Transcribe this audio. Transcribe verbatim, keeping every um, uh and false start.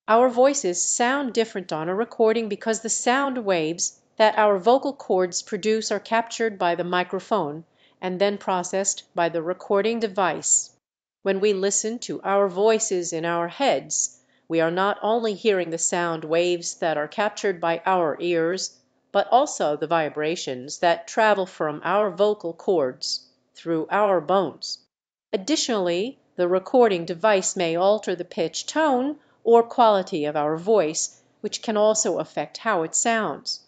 Our voices sound different on a recording because the sound waves that our vocal cords produce are captured by the microphone and then processed by the recording device. When we listen to our voices in our heads, we are not only hearing the sound waves that are captured by our ears, but also the vibrations that travel from our vocal cords through our bones. Additionally, the recording device may alter the pitch, tone, or quality of our voice, which can also affect how it sounds.